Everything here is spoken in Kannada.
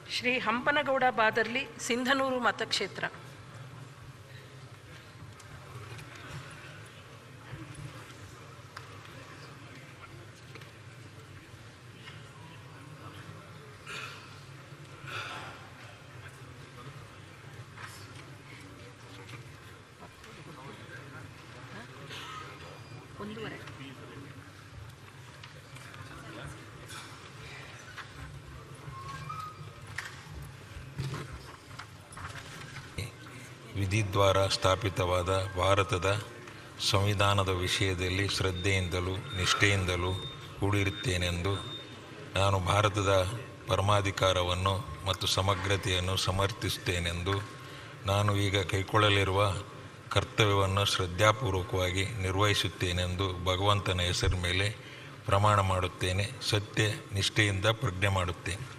ಶ್ರೀ ಹಂಪನಗೌಡ ಬಾದರ್ಲಿ, ಸಿಂಧನೂರು ಮತಕ್ಷೇತ್ರ. ವಿಧಿದ್ವಾರ ಸ್ಥಾಪಿತವಾದ ಭಾರತದ ಸಂವಿಧಾನದ ವಿಷಯದಲ್ಲಿ ಶ್ರದ್ಧೆಯಿಂದಲೂ ನಿಷ್ಠೆಯಿಂದಲೂ ಕೂಡಿರುತ್ತೇನೆಂದು ನಾನು ಭಾರತದ ಪರಮಾಧಿಕಾರವನ್ನು ಮತ್ತು ಸಮಗ್ರತೆಯನ್ನು ಸಮರ್ಥಿಸುತ್ತೇನೆಂದು ನಾನು ಈಗ ಕೈಗೊಳ್ಳಲಿರುವ ಕರ್ತವ್ಯವನ್ನು ಶ್ರದ್ಧಾಪೂರ್ವಕವಾಗಿ ನಿರ್ವಹಿಸುತ್ತೇನೆಂದು ಭಗವಂತನ ಹೆಸರ ಮೇಲೆ ಪ್ರಮಾಣ ಮಾಡುತ್ತೇನೆ. ಸತ್ಯ ನಿಷ್ಠೆಯಿಂದ ಪ್ರಜ್ಞೆ ಮಾಡುತ್ತೇನೆ.